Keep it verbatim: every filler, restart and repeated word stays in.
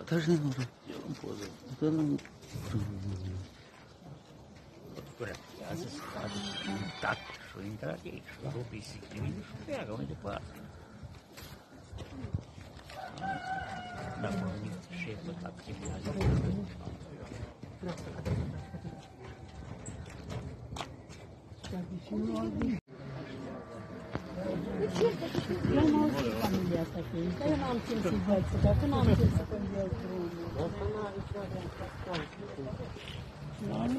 Подожди, ну уже. Делаем позу. Это, ну, Corect. Asta se face intact și o intrat aici. Două pisici de mine și pleacă mai departe. Dacă am venit șeful, dacă se pleacă. Eu nu am știut familia asta cu ei, dar eu n-am timp să-i văd, că acum n-am timp să conduc drumul.